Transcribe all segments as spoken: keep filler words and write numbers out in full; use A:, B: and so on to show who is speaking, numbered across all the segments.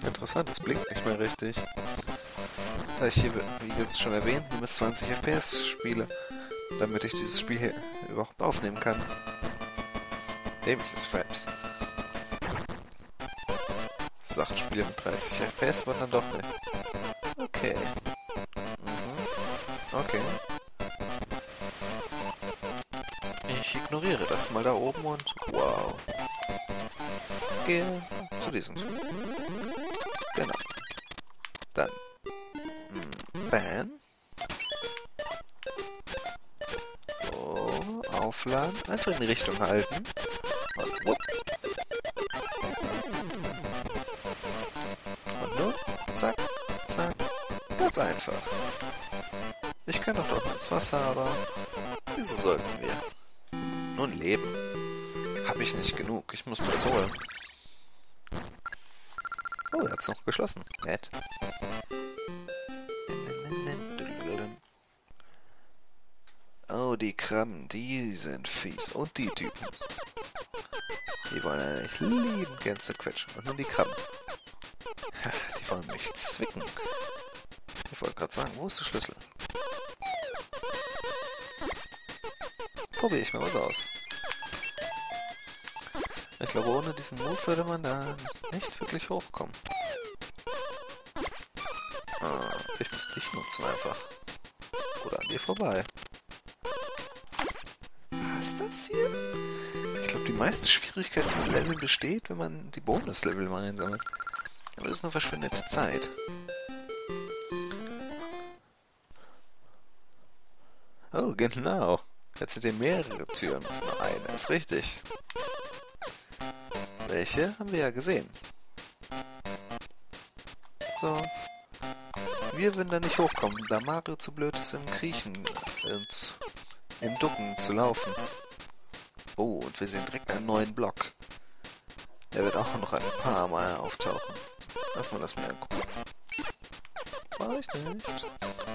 A: Interessant, es blinkt nicht mehr richtig. Da ich hier, wie jetzt schon erwähnt, nur mit zwanzig F P S spiele, damit ich dieses Spiel hier überhaupt aufnehmen kann. Dämliches Fraps. Sachen Spiele mit dreißig F P S waren dann doch nicht. Okay. Mhm. Okay. Ich ignoriere das mal da oben und wow. Gehe zu diesem Typ. Genau. Dann. Hm, Ban. So, aufladen. Einfach in die Richtung halten. Und wupp. Und nun, zack, zack. Ganz einfach. Ich kann doch doch ins Wasser, aber wieso sollten wir? Nun leben. Hab ich nicht genug. Ich muss mir das holen. Oh, er hat's noch geschlossen. Nett. Oh, die Krabben, die sind fies. Und die Typen. Die wollen eigentlich lieben gern zerquetschen. Und nun die Krabben. Die wollen mich zwicken. Ich wollte gerade sagen, wo ist der Schlüssel? Probiere ich mal was aus. Ich glaube, ohne diesen Move würde man da nicht wirklich hochkommen. Ah, ich muss dich nutzen einfach. Oder an dir vorbei. Was das hier? Ich glaube, die meiste Schwierigkeit im Level besteht, wenn man die Bonuslevel mal einsammelt. Aber das ist nur verschwendete Zeit. Oh, genau. Jetzt sind hier mehrere Türen. Nur eine ist richtig. Welche haben wir ja gesehen. So. Wir würden da nicht hochkommen, da Mario zu blöd ist, im Kriechen, ins, im Ducken zu laufen. Oh, und wir sehen direkt einen neuen Block. Der wird auch noch ein paar Mal auftauchen. Lass mal das mir angucken. War ich nicht.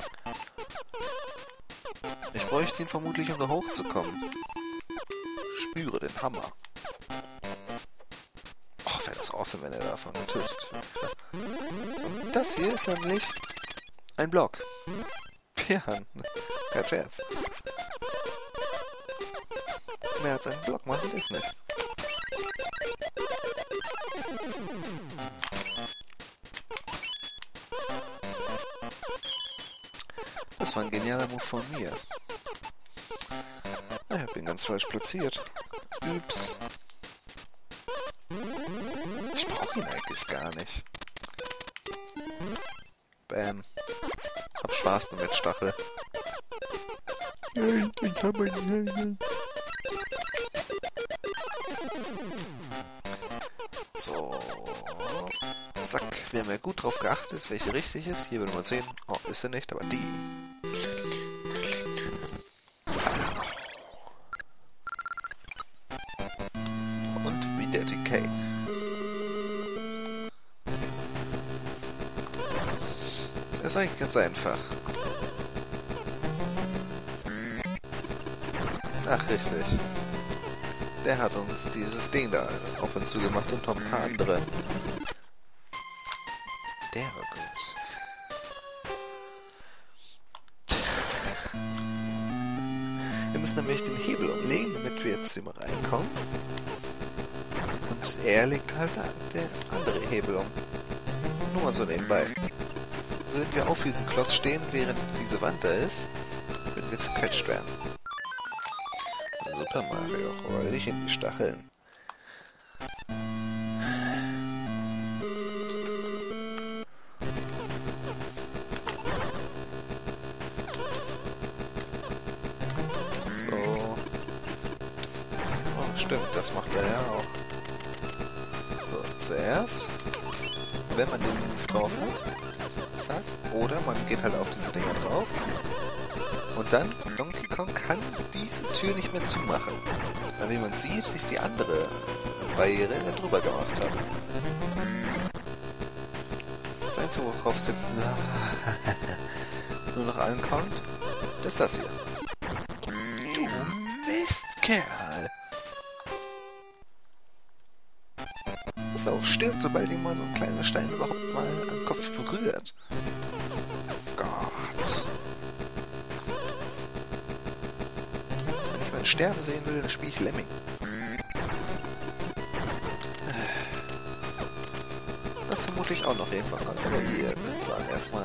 A: Ich bräuchte ihn vermutlich, um da hochzukommen. Spüre den Hammer. Och, wäre das awesome, wenn er davon getötet wird. So, das hier ist nämlich ein Block. Ja, kein Scherz. Mehr als einen Block machen ist nicht. Das war ein genialer Move von mir. Ich hab ihn ganz falsch platziert. Ups. Ich brauche ihn eigentlich gar nicht. Bam. Hab Spaß nur mit Stachel. Nein, ich hab einen. So. Zack. Wir haben ja gut drauf geachtet, welche richtig ist. Hier würde man sehen. Oh, ist sie nicht, aber die. Und wie der D K. Das ist eigentlich ganz einfach. Ach, richtig. Der hat uns dieses Ding da auf uns zugemacht und noch ein paar andere. Der war gut. Wir müssen nämlich den Hebel umlegen, damit wir jetzt immer reinkommen. Und er legt halt der andere Hebel um. Nur mal so nebenbei. Würden wir auf diesem Klotz stehen, während diese Wand da ist, würden wir zerquetscht werden. Super Mario, roll dich in die Stacheln. So. Oh, stimmt, das macht er ja auch. So, zuerst, wenn man den Move drauf hat, zack, oder man geht halt auf diese Dinger drauf. Und dann, Donkey Kong kann diese Tür nicht mehr zumachen. Weil wie man sieht, ich die andere Barriere drüber gemacht habe. Das Einzige, worauf es jetzt nur noch ankommt, ist das hier. Du Mistkerl! So, drauf stirbt, sobald ihm mal so ein kleiner Stein überhaupt mal am Kopf berührt. Gott. Wenn ich mal sterben sehen will, dann spiele ich Lemming. Das vermutlich auch noch irgendwann kommt, aber hier irgendwann erstmal.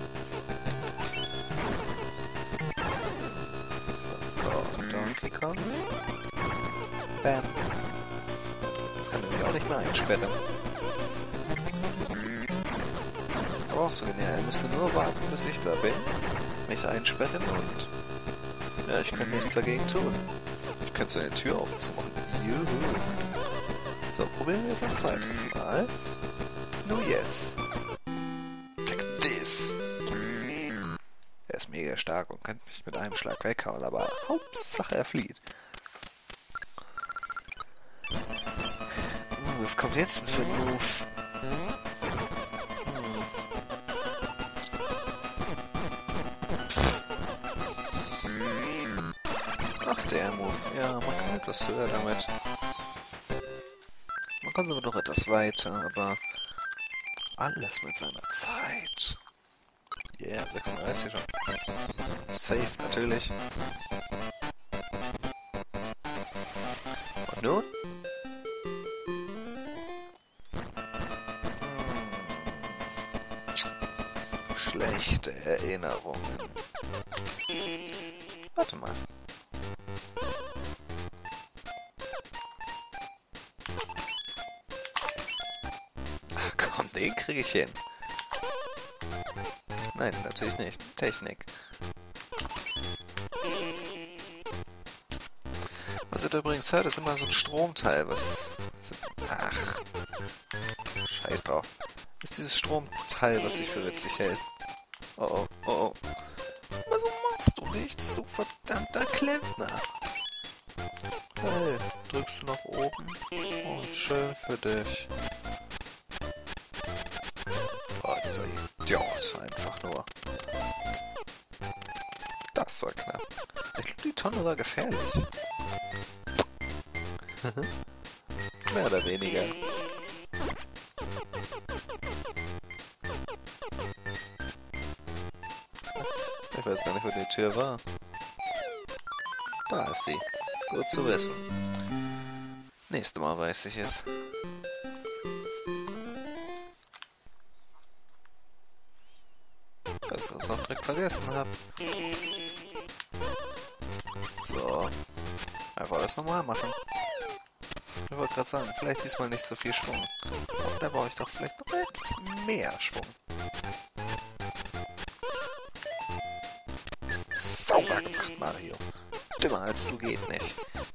A: Gott, Donkey Kong. Bam. Das kann er mich auch nicht mehr einsperren. Aber auch so genial. Er müsste nur warten, bis ich da bin, mich einsperren und ja, ich kann nichts dagegen tun. Ich könnte seine Tür aufzumachen. Juhu. So, probieren wir es ein zweites Mal. Nur jetzt. Check this. Er ist mega stark und kann mich mit einem Schlag weghauen, aber Hauptsache er flieht. Hm, was kommt jetzt denn für ein Move? Hm. Ach, der Move. Ja, man kann etwas höher damit. Man kommt aber noch etwas weiter, aber alles mit seiner Zeit. Yeah, sechsunddreißig schon. Safe, natürlich. Und nun? Schlechte Erinnerungen. Warte mal. Ach komm, den kriege ich hin. Nein, natürlich nicht. Technik. Was ihr da übrigens hört, ist immer so ein Stromteil, was... Ach. Scheiß drauf. Ist dieses Stromteil, was sich für witzig hält. Oh oh, oh oh. Also machst du nichts, du verdammter Klempner. Hey, drückst du nach oben? Oh, schön für dich. Oh, dieser Idiot, einfach nur. Das war knapp. Ich glaube, die Tonne war gefährlich. Mehr oder weniger. Ich weiß gar nicht, wo die Tür war. Da ist sie. Gut zu wissen. Nächstes Mal weiß ich es. Dass ich das noch direkt vergessen habe. So. Einfach alles normal machen. Ich wollte gerade sagen, vielleicht diesmal nicht so viel Schwung. Aber da brauche ich doch vielleicht noch etwas mehr Schwung. Sauber gemacht, Mario. Dümmer als du geht nicht.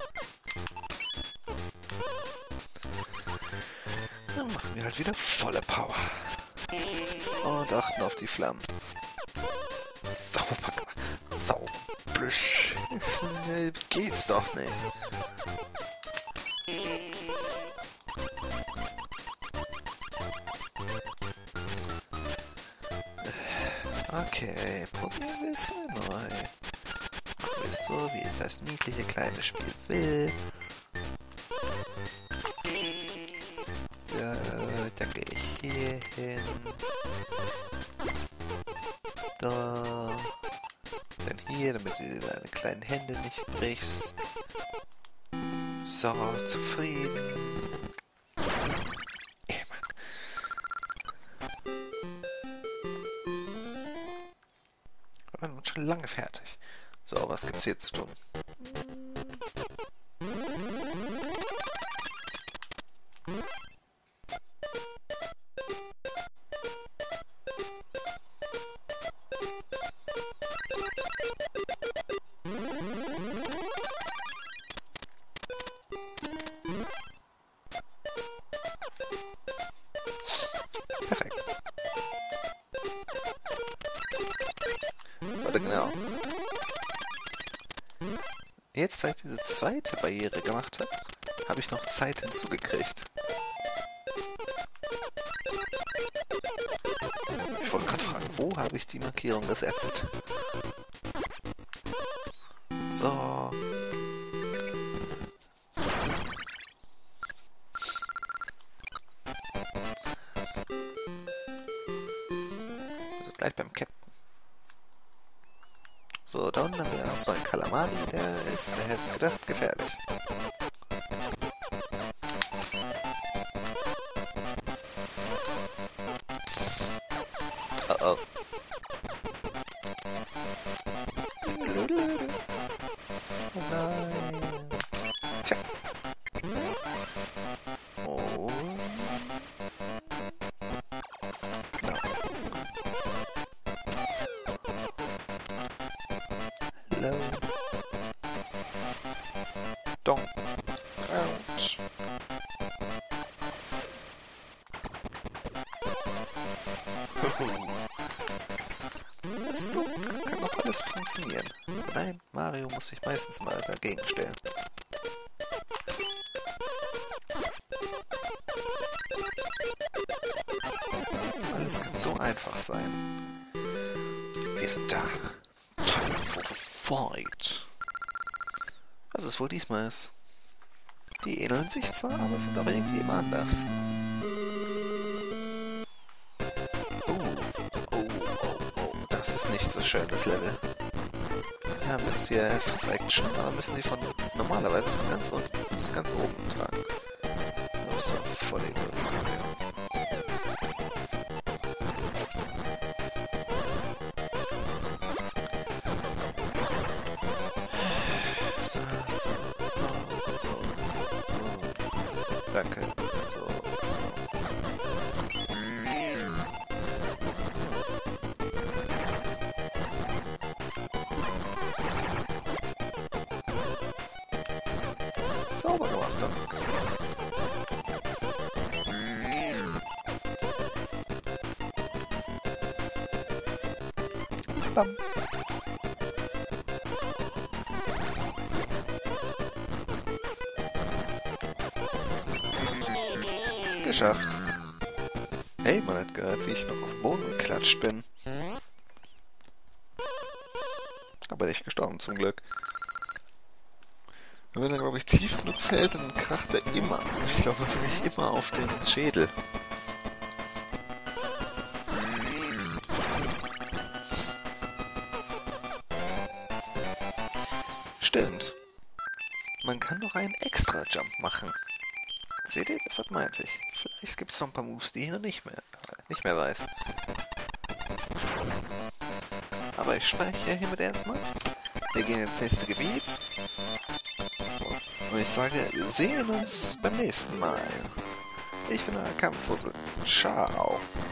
A: Dann machen wir halt wieder volle Power. Und achten auf die Flammen. Sauber gemacht. Sauber. Schnell geht's doch nicht. Okay, probieren wir es neu. So, wie es das niedliche kleine Spiel will. Ja, dann gehe ich hier hin. Da. Dann hier, damit du deine kleinen Hände nicht brichst. So, zufrieden. Ey, Mann. Wir waren schon lange fertig. So, was gibt's hier zu tun? Perfekt. Warte, genau. Jetzt, seit ich diese zweite Barriere gemacht habe, habe ich noch Zeit hinzugekriegt. Ich wollte gerade fragen, wo habe ich die Markierung gesetzt? So. gleich beim Captain. So, da unten haben wir noch so einen Kalamari, der ist, wer hätte es gedacht, gefährlich. Oh oh. Oh nein. Tja. Oh. No. Hello. Don't. Ouch. So, kann doch alles funktionieren. Nein, Mario muss sich meistens mal dagegen stellen. Alles kann so einfach sein. Wir sind da. Time for the fight. Was es wohl diesmal ist. Die ähneln sich zwar, aber sind auch irgendwie immer anders. Das ist nicht so schön, das Level. Wir haben jetzt hier Fass-Action, aber müssen die von normalerweise von ganz unten bis ganz oben tragen. Das ist doch voll egal. So, so, so, so, so. Danke. So, so. Sauber gemacht, dann. Bam. Geschafft. Hey, man hat gehört, wie ich noch auf den Boden geklatscht bin. Aber nicht gestorben, zum Glück. Und wenn er, glaube ich, tief genug fällt, dann kracht er immer. Ich glaube wirklich immer auf den Schädel. Stimmt. Man kann noch einen Extra-Jump machen. Seht ihr? Das meinte ich. Vielleicht gibt es noch ein paar Moves, die ich noch nicht mehr, nicht mehr weiß. Aber ich speichere hiermit erstmal. Wir gehen ins nächste Gebiet. Und ich sage, wir sehen uns beim nächsten Mal. Ich bin euer Kampffussel. Ciao.